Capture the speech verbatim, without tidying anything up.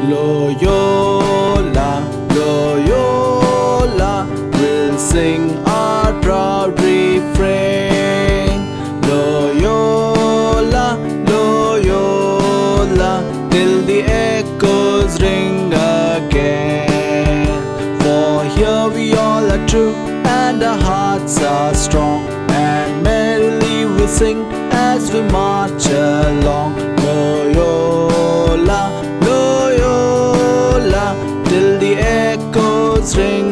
Loyola, Loyola, we'll sing our proud refrain. Loyola, Loyola, till the echoes ring again. For here we all are true, and our hearts are strong, and merrily we sing as we march along. Loyola, Loyola, till the echoes ring